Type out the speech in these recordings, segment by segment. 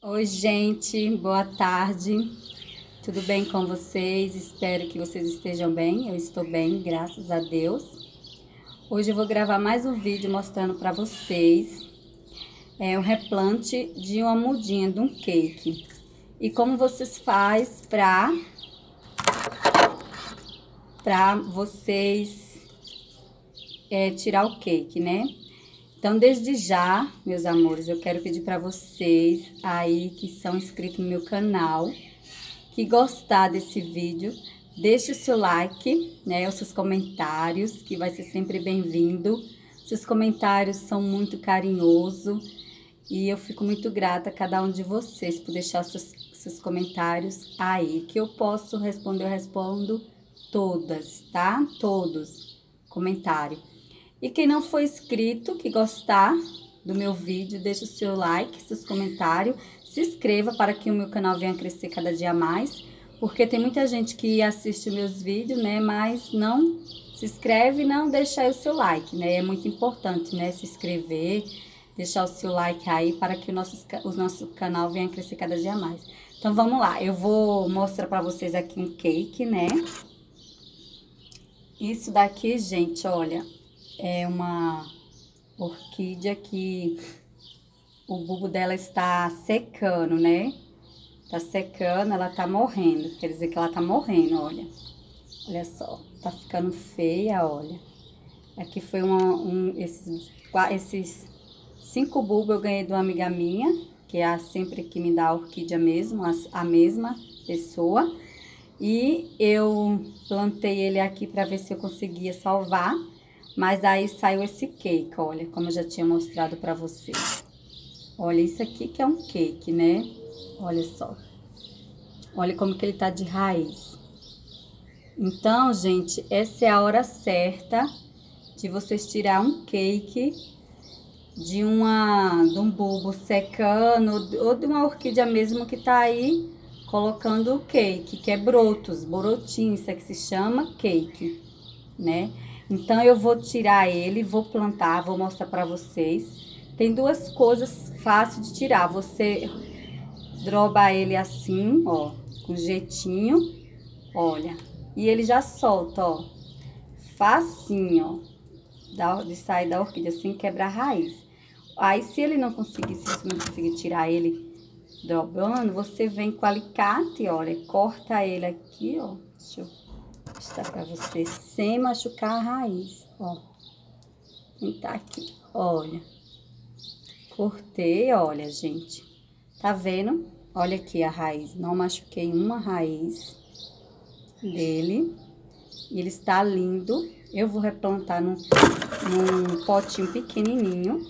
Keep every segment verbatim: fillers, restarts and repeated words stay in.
Oi, gente, boa tarde. Tudo bem com vocês? Espero que vocês estejam bem. Eu estou bem, graças a Deus. Hoje eu vou gravar mais um vídeo mostrando para vocês é, o replante de uma mudinha de um cake e como vocês faz para para vocês é, tirar o cake, né? Então, desde já, meus amores, eu quero pedir para vocês aí que são inscritos no meu canal, que gostar desse vídeo, deixe o seu like, né, os seus comentários, que vai ser sempre bem-vindo. Seus comentários são muito carinhosos e eu fico muito grata a cada um de vocês por deixar os seus, seus comentários aí, que eu posso responder, eu respondo todas, tá? Todos comentários. E quem não for inscrito, que gostar do meu vídeo, deixa o seu like, seus comentários, se inscreva para que o meu canal venha crescer cada dia mais, porque tem muita gente que assiste meus vídeos, né, mas não se inscreve e não deixa aí o seu like, né, é muito importante, né, se inscrever, deixar o seu like aí para que o nosso, o nosso canal venha crescer cada dia mais. Então, vamos lá, eu vou mostrar para vocês aqui um cake, né, isso daqui, gente, olha... É uma orquídea que o bulbo dela está secando, né? Tá secando, ela tá morrendo. Quer dizer que ela tá morrendo, olha. Olha só, tá ficando feia, olha. Aqui foi uma, um, esses, esses cinco bulbos eu ganhei de uma amiga minha, que é sempre que me dá a orquídea mesmo, a, a mesma pessoa. E eu plantei ele aqui pra ver se eu conseguia salvar. Mas aí saiu esse cake, olha, como eu já tinha mostrado pra vocês. Olha, isso aqui que é um cake, né? Olha só. Olha como que ele tá de raiz. Então, gente, essa é a hora certa de vocês tirar um cake de, uma, de um bulbo secando ou de uma orquídea mesmo que tá aí colocando o cake, que é brotos, brotinhos, isso é que se chama cake, né? Então, eu vou tirar ele, vou plantar, vou mostrar pra vocês. Tem duas coisas fáceis de tirar. Você droba ele assim, ó, com jeitinho, olha. E ele já solta, ó, facinho, ó, de sair da orquídea, sem quebrar a raiz. Aí, se ele não conseguir, se você não conseguir tirar ele dobrando, você vem com o alicate, olha, corta ele aqui, ó, deixa eu... Está para você sem machucar a raiz, ó. Tá aqui, olha. Cortei, olha, gente. Tá vendo? Olha aqui a raiz. Não machuquei uma raiz dele. E ele está lindo. Eu vou replantar num, num potinho pequenininho.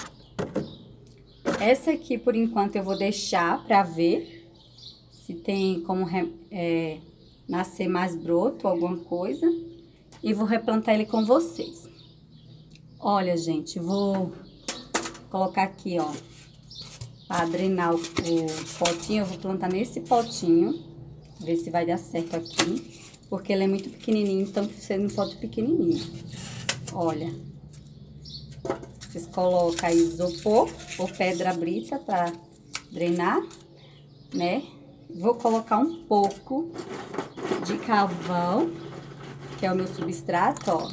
Essa aqui, por enquanto, eu vou deixar para ver se tem como... É, nascer mais broto, alguma coisa, e vou replantar ele com vocês. Olha, gente, vou colocar aqui, ó, para drenar o, o potinho, eu vou plantar nesse potinho, ver se vai dar certo aqui, porque ele é muito pequenininho, então precisa de um pote pequenininho. Olha, vocês colocam aí isopor ou pedra brita para drenar, né? Vou colocar um pouco de carvão, que é o meu substrato, ó.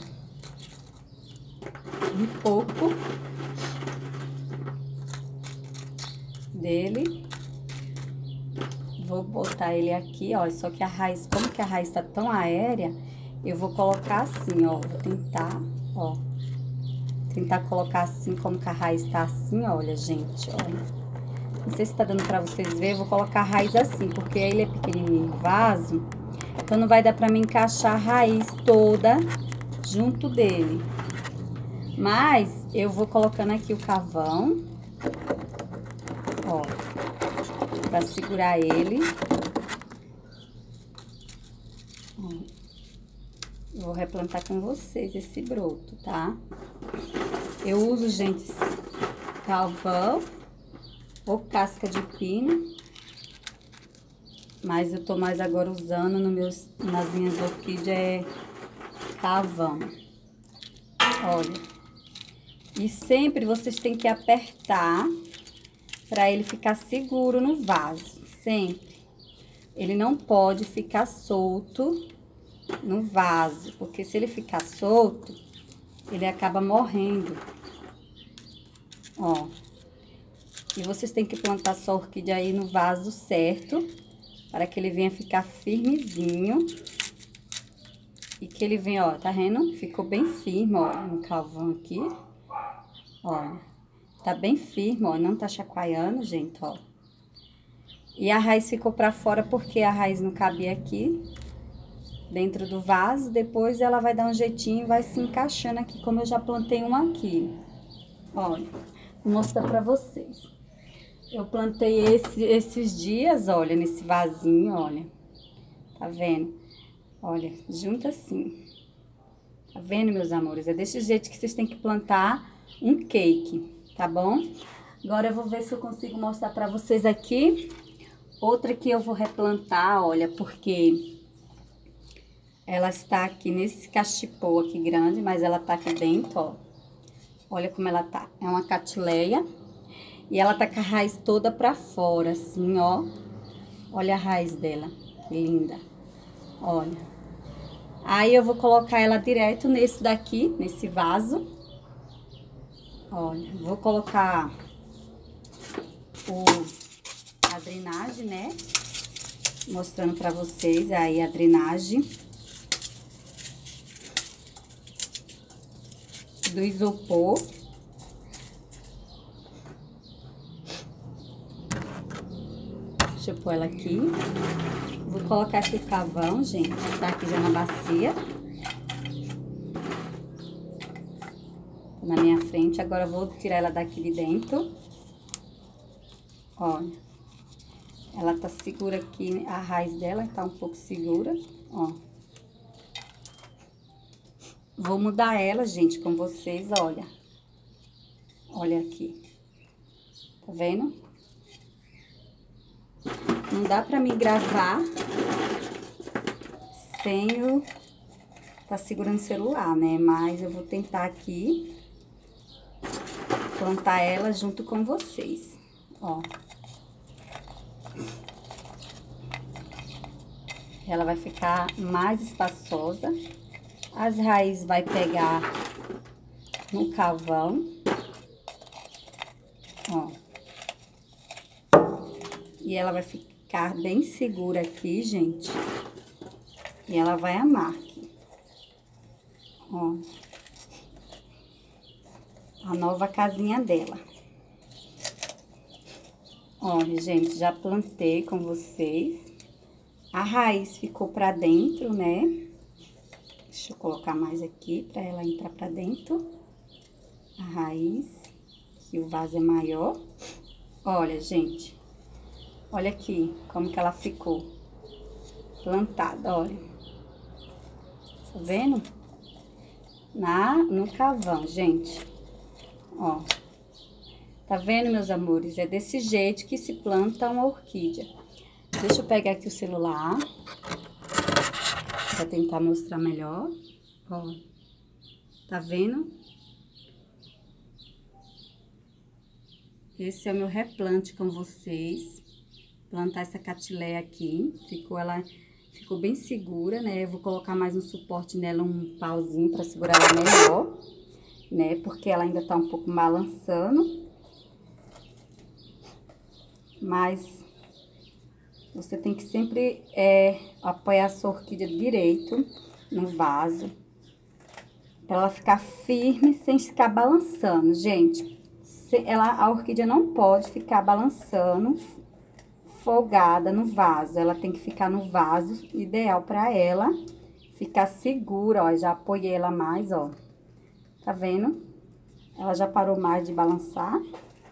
Um pouco dele. Vou botar ele aqui, ó. Só que a raiz, como que a raiz tá tão aérea, eu vou colocar assim, ó. Vou tentar, ó. Tentar colocar assim, como que a raiz tá assim, olha, gente, olha. Não sei se tá dando pra vocês verem, eu vou colocar a raiz assim, porque ele é pequenininho, vaso. Então, não vai dar pra mim encaixar a raiz toda junto dele. Mas, eu vou colocando aqui o carvão, ó, pra segurar ele. Eu vou replantar com vocês esse broto, tá? Eu uso, gente, carvão ou casca de pino. Mas eu tô mais agora usando no meus, nas minhas orquídeas é carvão. Olha. E sempre vocês têm que apertar para ele ficar seguro no vaso, sempre. Ele não pode ficar solto no vaso, porque se ele ficar solto, ele acaba morrendo. Ó. E vocês têm que plantar sua orquídea aí no vaso certo, para que ele venha ficar firmezinho. E que ele venha, ó, tá vendo? Ficou bem firme, ó, no calvão aqui. Olha, tá bem firme, ó, não tá chacoalhando, gente, ó. E a raiz ficou pra fora porque a raiz não cabia aqui, dentro do vaso. Depois ela vai dar um jeitinho e vai se encaixando aqui, como eu já plantei uma aqui. Olha, vou mostrar pra vocês. Eu plantei esse, esses dias, olha, nesse vasinho, olha. Tá vendo? Olha, junto assim. Tá vendo, meus amores? É desse jeito que vocês têm que plantar um cake, tá bom? Agora eu vou ver se eu consigo mostrar pra vocês aqui. Outra que eu vou replantar, olha, porque ela está aqui nesse cachepô aqui grande, mas ela tá aqui dentro, ó. Olha como ela tá. É uma catileia. E ela tá com a raiz toda pra fora, assim, ó. Olha a raiz dela, que linda. Olha. Aí eu vou colocar ela direto nesse daqui, nesse vaso. Olha, vou colocar o, a drenagem, né? Mostrando pra vocês aí a drenagem do isopor. Deixa eu pôr ela aqui. Vou colocar aqui o carvão, gente. Tá aqui já na bacia. Na minha frente. Agora eu vou tirar ela daqui de dentro. Olha. Ela tá segura aqui. A raiz dela tá um pouco segura. Ó. Vou mudar ela, gente, com vocês, olha. Olha aqui. Tá vendo? Não dá pra me gravar sem eu tá segurando o celular, né? Mas eu vou tentar aqui plantar ela junto com vocês, ó. Ela vai ficar mais espaçosa. As raízes vai pegar no carvão, ó. E ela vai ficar bem segura aqui, gente. E ela vai amar aqui. Ó. A nova casinha dela. Olha, gente, já plantei com vocês. A raiz ficou pra dentro, né? Deixa eu colocar mais aqui pra ela entrar pra dentro. A raiz. Que o vaso é maior. Olha, gente. Olha aqui como que ela ficou plantada, olha. Tá vendo? Na, no carvão, gente. Ó. Tá vendo, meus amores? É desse jeito que se planta uma orquídea. Deixa eu pegar aqui o celular. Pra tentar mostrar melhor. Ó. Tá vendo? Esse é o meu replante com vocês. Plantar essa catileia aqui, ficou ela ficou bem segura, né? Eu vou colocar mais um suporte nela, um pauzinho para segurar ela melhor, né? Porque ela ainda tá um pouco balançando. Mas você tem que sempre é, apoiar a sua orquídea direito no vaso, para ela ficar firme sem ficar balançando, gente. Ela, a orquídea não pode ficar balançando folgada no vaso, ela tem que ficar no vaso ideal para ela ficar segura, ó. Já apoiei ela mais, ó. Tá vendo? Ela já parou mais de balançar.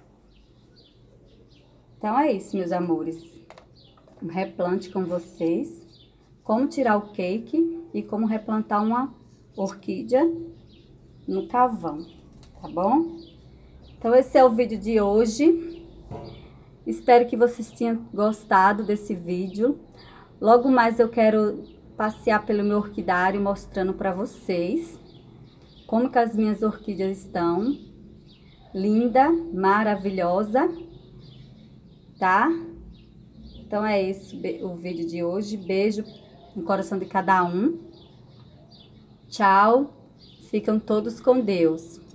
Então é isso, meus amores. Um replante com vocês. Como tirar o cake e como replantar uma orquídea no carvão, tá bom? Então esse é o vídeo de hoje. Espero que vocês tenham gostado desse vídeo. Logo mais eu quero passear pelo meu orquidário mostrando para vocês como que as minhas orquídeas estão. Linda, maravilhosa. tá? Então é esse o vídeo de hoje. Beijo no coração de cada um. Tchau. Ficam todos com Deus.